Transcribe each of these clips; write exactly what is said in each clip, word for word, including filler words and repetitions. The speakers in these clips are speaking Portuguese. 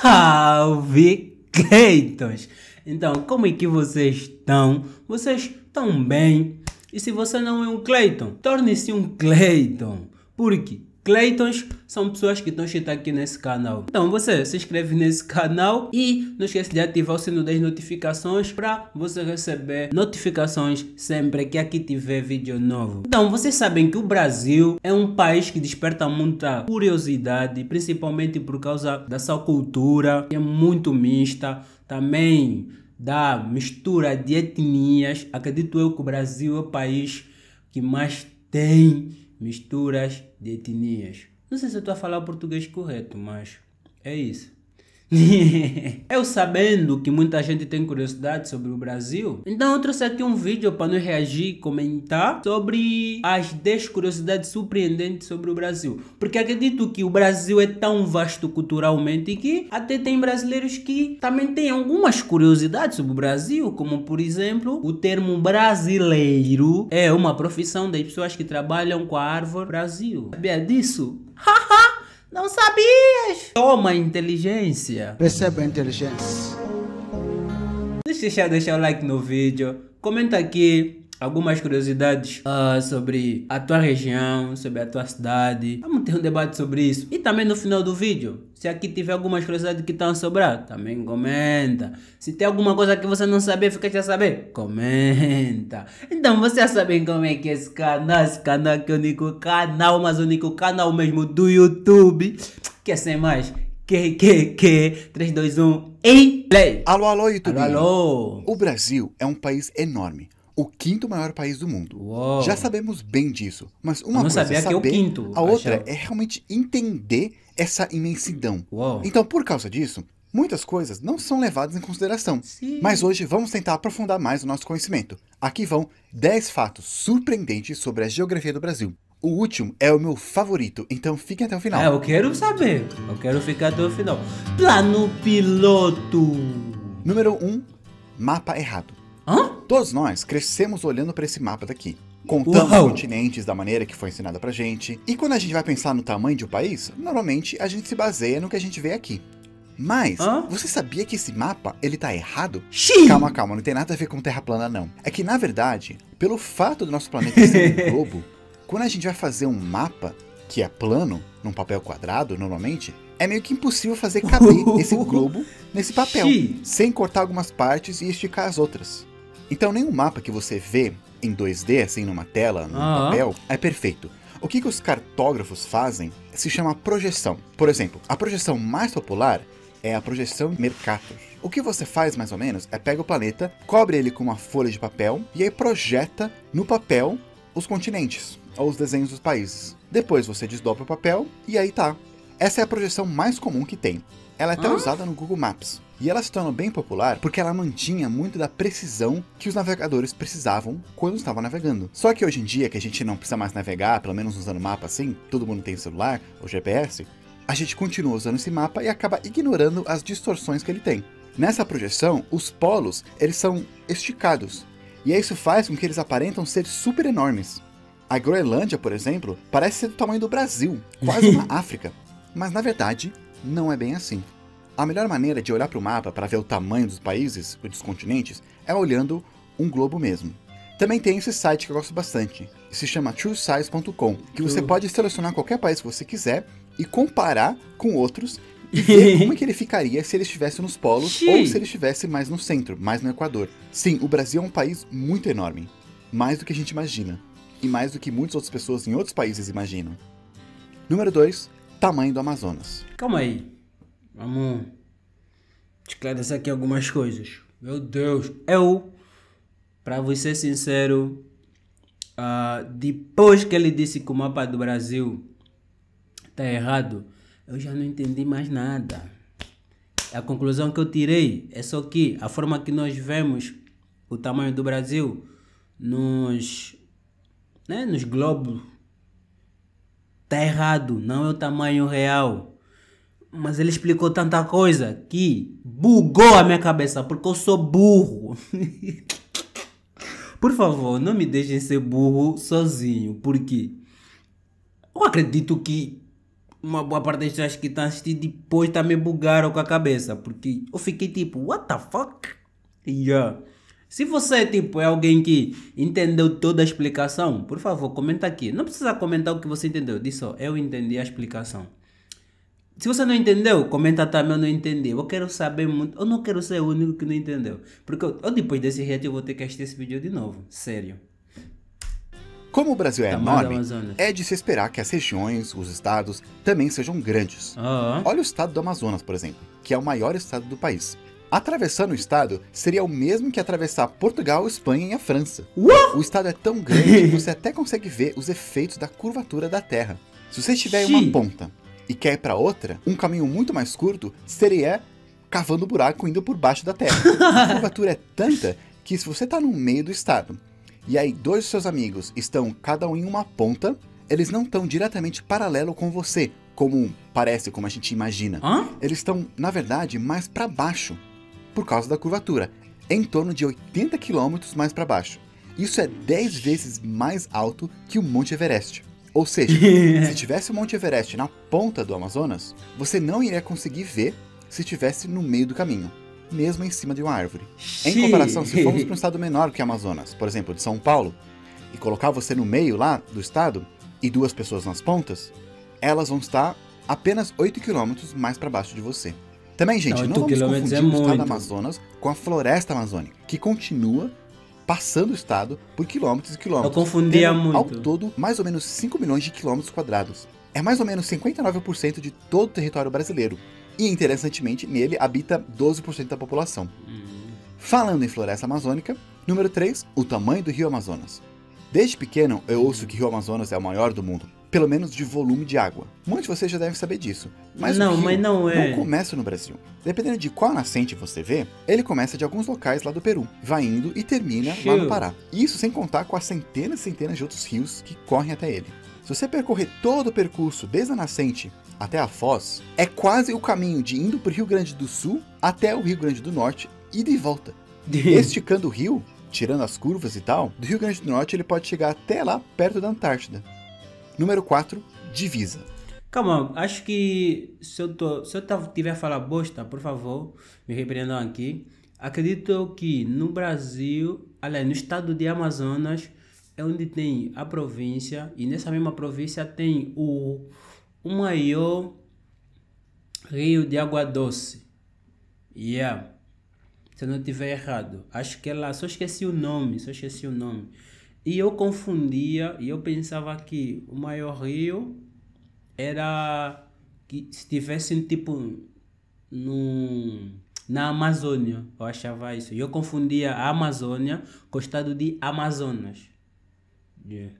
Salve, Cleitons! Então, como é que vocês estão? Vocês estão bem? E se você não é um Cleiton, torne-se um Cleiton. Por quê? Cleitons são pessoas que estão escritas aqui nesse canal. Então você se inscreve nesse canal e não esquece de ativar o sino das notificações para você receber notificações sempre que aqui tiver vídeo novo. Então vocês sabem que o Brasil é um país que desperta muita curiosidade, principalmente por causa da sua cultura, que é muito mista, também da mistura de etnias. Acredito eu que o Brasil é o país que mais tem misturas de etnias. Não sei se eu estou a falar o português correto, mas é isso. Eu sabendo que muita gente tem curiosidade sobre o Brasil, então eu trouxe aqui um vídeo para nós reagir e comentar sobre as dez curiosidades surpreendentes sobre o Brasil. Porque acredito que o Brasil é tão vasto culturalmente que até tem brasileiros que também têm algumas curiosidades sobre o Brasil, como por exemplo, o termo brasileiro é uma profissão das pessoas que trabalham com a árvore Brasil. Sabia disso? Haha! Não sabias? Toma inteligência. Receba a inteligência. Deixa eu deixar o like no vídeo. Comenta aqui algumas curiosidades uh, sobre a tua região, sobre a tua cidade. Vamos ter um debate sobre isso. E também no final do vídeo, se aqui tiver algumas curiosidades que estão a sobrar, também comenta. Se tem alguma coisa que você não sabia, fica a saber, comenta. Então vocês já sabem como é que é esse canal. Esse canal aqui é o único canal, mas o único canal mesmo do YouTube. Quer ser mais? Que, que, que, três, dois, um e play! Alô, alô, YouTube! Alô, alô! O Brasil é um país enorme. O quinto maior país do mundo. Uou. Já sabemos bem disso, mas uma Eu não coisa é sabia saber, que é o quinto, a outra achava. é realmente entender essa imensidão. Uou. Então, por causa disso, muitas coisas não são levadas em consideração. Sim. Mas hoje vamos tentar aprofundar mais o nosso conhecimento. Aqui vão dez fatos surpreendentes sobre a geografia do Brasil. O último é o meu favorito, então fiquem até o final. É, eu quero saber. Eu quero ficar até o final. Plano piloto. Número um, mapa errado. Hã? Todos nós crescemos olhando para esse mapa daqui, contando Uau. os continentes da maneira que foi ensinada pra gente. E quando a gente vai pensar no tamanho de um país, normalmente a gente se baseia no que a gente vê aqui. Mas, Hã? você sabia que esse mapa, ele tá errado? Xiii. Calma, calma, não tem nada a ver com terra plana não. É que na verdade, pelo fato do nosso planeta ser um globo, quando a gente vai fazer um mapa, que é plano, num papel quadrado, normalmente, é meio que impossível fazer caber esse globo nesse papel, Xiii. sem cortar algumas partes e esticar as outras. Então nenhum mapa que você vê em dois D, assim, numa tela, num Ah. papel, é perfeito. O que, que os cartógrafos fazem se chama projeção. Por exemplo, a projeção mais popular é a projeção Mercator. O que você faz, mais ou menos, é pega o planeta, cobre ele com uma folha de papel e aí projeta no papel os continentes, ou os desenhos dos países. Depois você desdobra o papel e aí tá. Essa é a projeção mais comum que tem. Ela é até Ah? usada no Google Maps. E ela se tornou bem popular porque ela mantinha muito da precisão que os navegadores precisavam quando estavam navegando. Só que hoje em dia, que a gente não precisa mais navegar, pelo menos usando mapa assim, todo mundo tem celular ou G P S, a gente continua usando esse mapa e acaba ignorando as distorções que ele tem. Nessa projeção, os polos, eles são esticados. E isso faz com que eles aparentam ser super enormes. A Groenlândia, por exemplo, parece ser do tamanho do Brasil, quase uma África. Mas na verdade, não é bem assim. A melhor maneira de olhar para o mapa para ver o tamanho dos países ou dos continentes é olhando um globo mesmo. Também tem esse site que eu gosto bastante, se chama true size ponto com, que você True. pode selecionar qualquer país que você quiser e comparar com outros e ver como é que ele ficaria se ele estivesse nos polos Xiii. ou se ele estivesse mais no centro, mais no Equador. Sim, o Brasil é um país muito enorme, mais do que a gente imagina, e mais do que muitas outras pessoas em outros países imaginam. Número dois, tamanho do Amazonas. Calma aí. Vamos esclarecer aqui algumas coisas. Meu Deus. Eu, pra vos ser sincero, uh, depois que ele disse que o mapa do Brasil tá errado, eu já não entendi mais nada. A conclusão que eu tirei é só que a forma que nós vemos o tamanho do Brasil nos, né, nos globos tá errado, não é o tamanho real. Mas ele explicou tanta coisa que bugou a minha cabeça, porque eu sou burro. Por favor, não me deixem ser burro sozinho, porque eu acredito que uma boa parte das pessoas que estão assistindo depois também bugaram com a cabeça. Porque eu fiquei tipo, what the fuck? Yeah. Se você tipo, é alguém que entendeu toda a explicação, por favor, comenta aqui. Não precisa comentar o que você entendeu. Diz só, eu entendi a explicação. Se você não entendeu, comenta também, eu não entendi. Eu quero saber muito. Eu não quero ser o único que não entendeu. Porque eu, eu depois desse react eu vou ter que assistir esse vídeo de novo. Sério. Como o Brasil é Tamanho da enorme, Amazonas. é de se esperar que as regiões, os estados, também sejam grandes. Ah, Olha o estado do Amazonas, por exemplo, que é o maior estado do país. Atravessando o estado seria o mesmo que atravessar Portugal, Espanha e a França. What? O estado é tão grande que você até consegue ver os efeitos da curvatura da Terra. Se você estiver em uma Xiii. ponta e quer ir para outra, um caminho muito mais curto seria cavando buraco indo por baixo da Terra. A curvatura é tanta que se você está no meio do estado e aí dois dos seus amigos estão cada um em uma ponta, eles não estão diretamente paralelo com você, como parece, como a gente imagina. Hã? Eles estão, na verdade, mais para baixo, por causa da curvatura, em torno de oitenta quilômetros mais para baixo. Isso é dez vezes mais alto que o Monte Everest. Ou seja, se tivesse o Monte Everest na ponta do Amazonas, você não iria conseguir ver se estivesse no meio do caminho, mesmo em cima de uma árvore. Em comparação, se formos para um estado menor que o Amazonas, por exemplo, de São Paulo, e colocar você no meio lá do estado e duas pessoas nas pontas, elas vão estar apenas oito quilômetros mais para baixo de você. Também, gente, Não, não oito vamos quilômetros confundir é o estado muito. do Amazonas com a floresta amazônica, que continua passando o estado por quilômetros e quilômetros. Eu confundia tendo, muito. Ao todo, mais ou menos cinco milhões de quilômetros quadrados. É mais ou menos cinquenta e nove por cento de todo o território brasileiro. E, interessantemente, nele habita doze por cento da população. Hum. Falando em floresta amazônica, número três, o tamanho do rio Amazonas. Desde pequeno, eu ouço que o rio Amazonas é o maior do mundo, pelo menos de volume de água. Muitos de vocês já devem saber disso. Mas Não, o rio mas não é. não começa no Brasil. Dependendo de qual nascente você vê, ele começa de alguns locais lá do Peru, vai indo e termina lá Chiu. no Pará. Isso sem contar com as centenas e centenas de outros rios que correm até ele. Se você percorrer todo o percurso desde a nascente até a foz, é quase o caminho de indo para o Rio Grande do Sul até o Rio Grande do Norte e de volta. Esticando o rio, tirando as curvas e tal, do Rio Grande do Norte ele pode chegar até lá perto da Antártida. Número quatro, divisa. Calma, acho que se eu, tô, se eu tá- tiver a falar bosta, por favor, me repreendam aqui. Acredito que no Brasil, aliás, no estado de Amazonas, é onde tem a província, e nessa mesma província tem o, o maior rio de água doce. Yeah. Se eu não estiver errado. Acho que é lá, só esqueci o nome, só esqueci o nome. E eu confundia, e eu pensava que o maior rio era que se tivesse tipo no, na Amazônia, eu achava isso. E eu confundia a Amazônia com o estado de Amazonas. Yeah.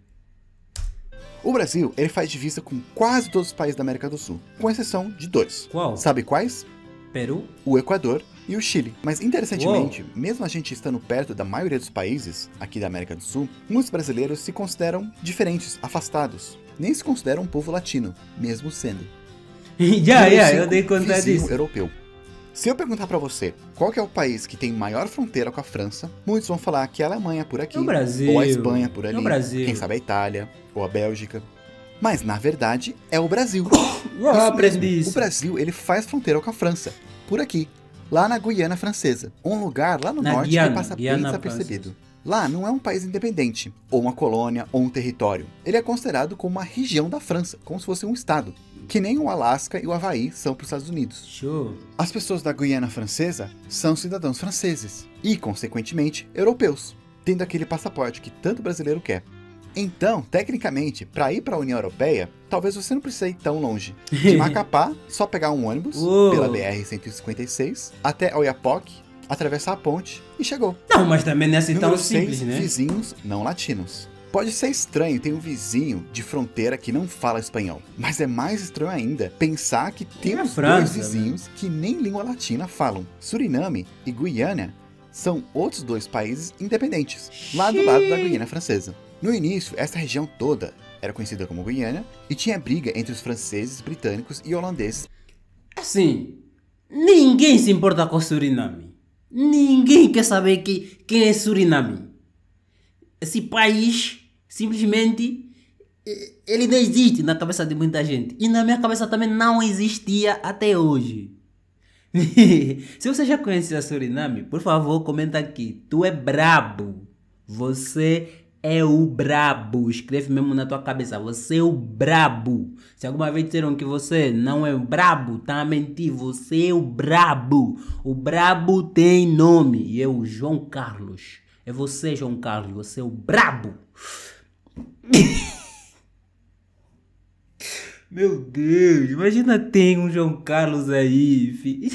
O Brasil, ele faz divisa com quase todos os países da América do Sul, com exceção de dois. Qual? Sabe quais? Peru? O Equador e o Chile. Mas interessantemente, mesmo a gente estando perto da maioria dos países aqui da América do Sul, muitos brasileiros se consideram diferentes, afastados. Nem se consideram um povo latino, mesmo sendo. Já, Número já, cinco, eu dei conta vizinho disso. europeu. Se eu perguntar pra você qual que é o país que tem maior fronteira com a França, muitos vão falar que é a Alemanha por aqui, É o Brasil. ou a Espanha por É ali, o Brasil. quem sabe a Itália, ou a Bélgica. Mas na verdade é o Brasil. Eu Isso aprendi mesmo, isso. O Brasil ele faz fronteira com a França, por aqui, lá na Guiana Francesa, um lugar lá no Na norte Guiana, que passa bem Guiana desapercebido. Lá não é um país independente, ou uma colônia, ou um território. Ele é considerado como uma região da França, como se fosse um estado. Que nem o Alasca e o Havaí são para os Estados Unidos. Show. As pessoas da Guiana Francesa são cidadãos franceses e, consequentemente, europeus, tendo aquele passaporte que tanto brasileiro quer. Então, tecnicamente, para ir para a União Europeia, talvez você não precise ir tão longe. De Macapá, só pegar um ônibus Uou. pela B R cento e cinquenta e seis até Oiapoque, atravessar a ponte e chegou. Não, mas também não é assim tão Número simples, seis, né? vizinhos não latinos. Pode ser estranho ter um vizinho de fronteira que não fala espanhol, mas é mais estranho ainda pensar que temos França, dois vizinhos que nem língua latina falam. Suriname e Guiana são outros dois países independentes, lá do lado da Guiana Francesa. No início, essa região toda era conhecida como Guiana e tinha briga entre os franceses, britânicos e holandeses. Assim, ninguém se importa com Suriname. Ninguém quer saber que, quem é Suriname. Esse país simplesmente Ele não existe na cabeça de muita gente. E na minha cabeça também não existia até hoje. Se você já conhece a Suriname, por favor, comenta aqui. Tu é brabo. Você é o brabo. Escreve mesmo na tua cabeça. Você é o brabo. Se alguma vez disseram que você não é o brabo, tá a mentir. Você é o brabo. O brabo tem nome. E é o João Carlos. É você, João Carlos. Você é o brabo. Meu Deus, imagina tem um João Carlos aí, filho.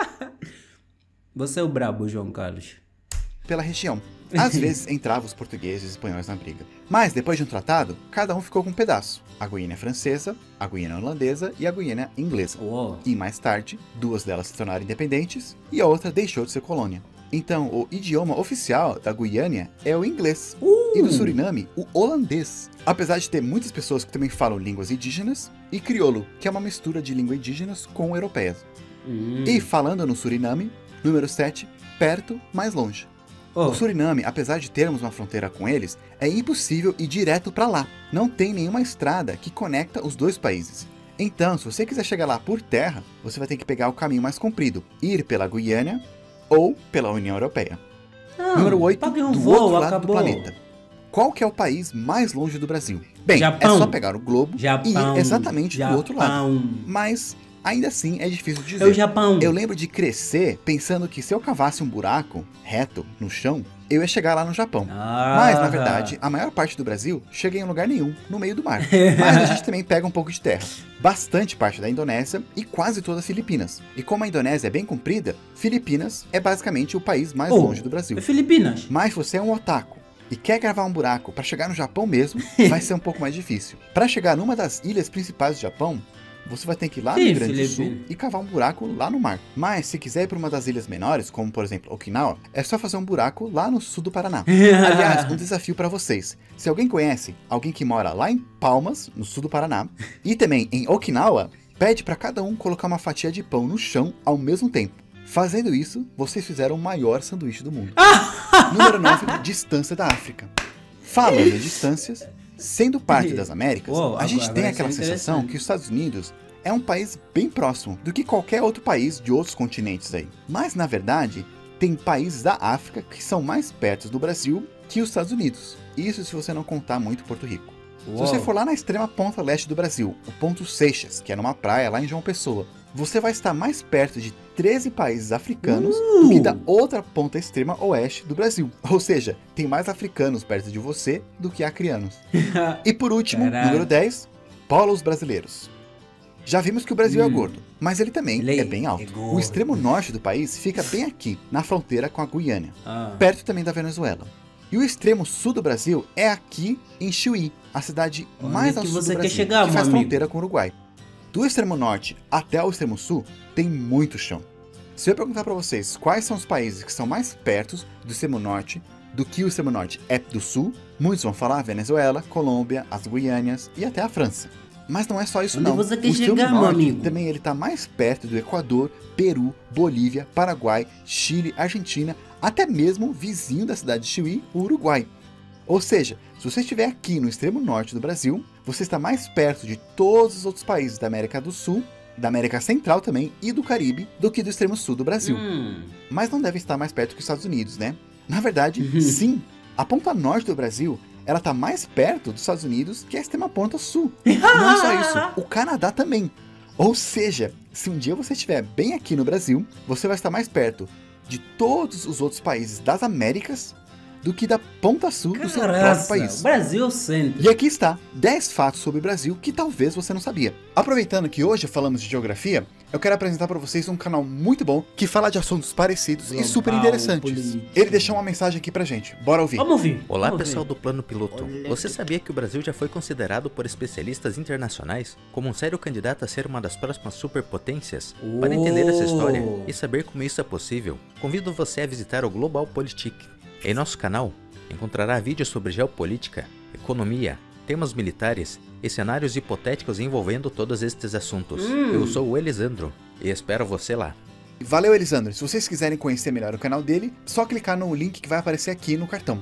Você é o brabo, João Carlos. Pela região. Às vezes entravam os portugueses e espanhóis na briga. Mas depois de um tratado, cada um ficou com um pedaço. A Guiana francesa, a Guiana holandesa e a Guiana inglesa. Uou. E mais tarde, duas delas se tornaram independentes e a outra deixou de ser colônia. Então, o idioma oficial da Guiana é o inglês. Uh. E do Suriname, o holandês. Apesar de ter muitas pessoas que também falam línguas indígenas, e crioulo, que é uma mistura de língua indígenas com europeias. Hum. E falando no Suriname, número sete, perto, mais longe. Oh. O Suriname, apesar de termos uma fronteira com eles, é impossível ir direto para lá. Não tem nenhuma estrada que conecta os dois países. Então, se você quiser chegar lá por terra, você vai ter que pegar o caminho mais comprido, ir pela Guiana ou pela União Europeia. Não, Número oito, pague um do voo, outro lado acabou. do planeta. Qual que é o país mais longe do Brasil? Bem, Japão. é só pegar o globo Japão, e ir exatamente Japão. do outro lado. Mas ainda assim é difícil de dizer. É o Japão. Eu lembro de crescer pensando que se eu cavasse um buraco reto no chão, eu ia chegar lá no Japão. Ah. Mas, na verdade, a maior parte do Brasil chega em lugar nenhum, no meio do mar. Mas a gente também pega um pouco de terra. Bastante parte da Indonésia e quase todas as Filipinas. E como a Indonésia é bem comprida, Filipinas é basicamente o país mais Oh, longe do Brasil. É Filipinas. Mas se você é um otaku e quer gravar um buraco para chegar no Japão mesmo, vai ser um pouco mais difícil. Para chegar numa das ilhas principais do Japão, você vai ter que ir lá no Sim, Rio Grande do Felipe. Sul e cavar um buraco lá no mar. Mas se quiser ir para uma das ilhas menores, como por exemplo Okinawa, é só fazer um buraco lá no sul do Paraná. Aliás, um desafio para vocês. Se alguém conhece alguém que mora lá em Palmas, no sul do Paraná, e também em Okinawa, pede para cada um colocar uma fatia de pão no chão ao mesmo tempo. Fazendo isso, vocês fizeram o maior sanduíche do mundo. Número nove, distância da África. Falando em distâncias, sendo parte das Américas, Uou, a gente agora tem vai aquela ser sensação interessante. que os Estados Unidos é um país bem próximo do que qualquer outro país de outros continentes aí. Mas, na verdade, tem países da África que são mais perto do Brasil que os Estados Unidos. Isso se você não contar muito Porto Rico. Uou. Se você for lá na extrema ponta leste do Brasil, o ponto Seixas, que é numa praia lá em João Pessoa, você vai estar mais perto de treze países africanos Uh! do que da outra ponta extrema oeste do Brasil. Ou seja, tem mais africanos perto de você do que acrianos. E por último, Caralho. número dez, polos brasileiros. Já vimos que o Brasil é Hum. gordo, mas ele também Ele é bem alto. é gordo. O extremo norte do país fica bem aqui, na fronteira com a Guiana, Ah. perto também da Venezuela. E o extremo sul do Brasil é aqui em Chuí, a cidade Onde mais é ao que sul você do quer Brasil, chegar, que faz meu amigo? fronteira com o Uruguai. Do extremo norte até o extremo sul, tem muito chão. Se eu perguntar para vocês quais são os países que são mais perto do extremo norte do que o extremo norte é do sul, muitos vão falar Venezuela, Colômbia, as Guianas e até a França. Mas não é só isso Onde não. você quer o extremo chegar, meu norte amigo? também ele tá mais perto do Equador, Peru, Bolívia, Paraguai, Chile, Argentina, até mesmo vizinho da cidade de Chuí, o Uruguai. Ou seja, se você estiver aqui no extremo norte do Brasil, você está mais perto de todos os outros países da América do Sul, da América Central também e do Caribe, do que do extremo sul do Brasil. Hum. Mas não deve estar mais perto que os Estados Unidos, né? Na verdade, sim, a ponta norte do Brasil, ela está mais perto dos Estados Unidos que a extrema ponta sul. Não é só isso, o Canadá também. Ou seja, se um dia você estiver bem aqui no Brasil, você vai estar mais perto de todos os outros países das Américas do que da ponta sul do seu próprio Caraca, país. o Brasil é o centro. E aqui está, dez fatos sobre o Brasil que talvez você não sabia. Aproveitando que hoje falamos de geografia, eu quero apresentar para vocês um canal muito bom que fala de assuntos parecidos Global, e super interessantes. político. Ele deixou uma mensagem aqui pra gente, bora ouvir. Vamos ouvir. Olá Vamos pessoal ouvir. do Plano Piloto. Olha Você que- sabia que o Brasil já foi considerado por especialistas internacionais como um sério candidato a ser uma das próximas superpotências? Para entender essa história Oh. e saber como isso é possível, convido você a visitar o Global Politik. Em nosso canal, encontrará vídeos sobre geopolítica, economia, temas militares e cenários hipotéticos envolvendo todos estes assuntos. Hum. Eu sou o Elisandro e espero você lá. Valeu, Elisandro. Se vocês quiserem conhecer melhor o canal dele, só clicar no link que vai aparecer aqui no cartão.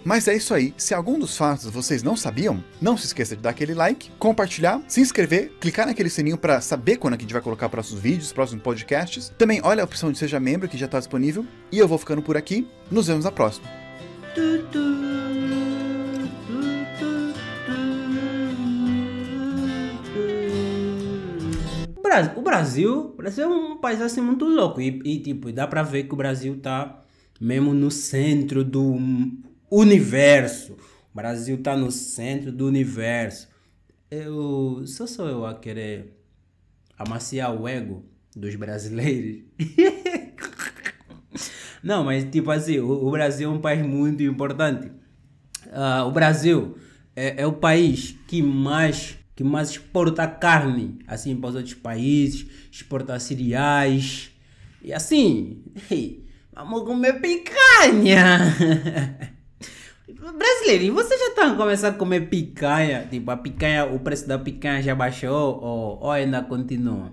Mas é isso aí, se algum dos fatos vocês não sabiam, não se esqueça de dar aquele like, compartilhar, se inscrever, clicar naquele sininho para saber quando a gente vai colocar próximos vídeos, próximos podcasts. Também olha a opção de Seja Membro que já está disponível. E eu vou ficando por aqui, nos vemos na próxima. O Brasil, o Brasil é um país assim muito louco e, e tipo, dá pra ver que o Brasil tá mesmo no centro do universo. O Brasil tá no centro do universo. Eu, só sou eu a querer amaciar o ego dos brasileiros. Não, mas tipo assim, o, o Brasil é um país muito importante. Uh, o Brasil é, é o país que mais... que mais exporta carne, assim, para os outros países, exporta cereais, e assim, hey, vamos comer picanha. Brasileiro, e vocês já estão a começar a comer picanha? Tipo, a picanha, o preço da picanha já baixou ou, ou ainda continua?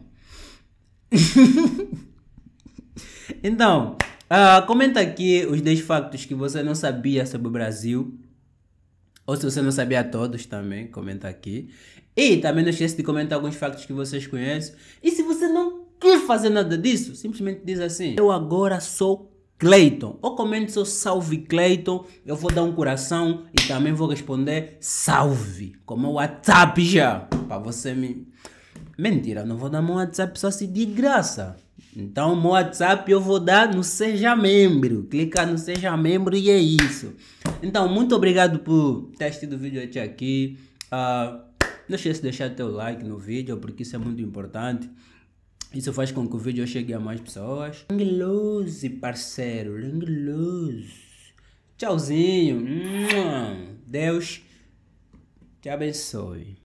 Então, uh, comenta aqui os dez factos que você não sabia sobre o Brasil. Ou se você não sabia todos também, comenta aqui. E também não esqueça de comentar alguns factos que vocês conhecem. E se você não quer fazer nada disso, simplesmente diz assim: eu agora sou Cleiton. Ou comente seu salve Cleiton. Eu vou dar um coração e também vou responder salve. Como o WhatsApp já. Para você me... Mentira, não vou dar meu WhatsApp só se de graça. Então, meu WhatsApp eu vou dar no Seja Membro. Clica no Seja Membro e é isso. Então, muito obrigado por ter assistido o vídeo até aqui. Uh, não esqueça de deixar teu like no vídeo, porque isso é muito importante. Isso faz com que o vídeo chegue a mais pessoas. Lose, parceiro. Lose. Tchauzinho. Deus te abençoe.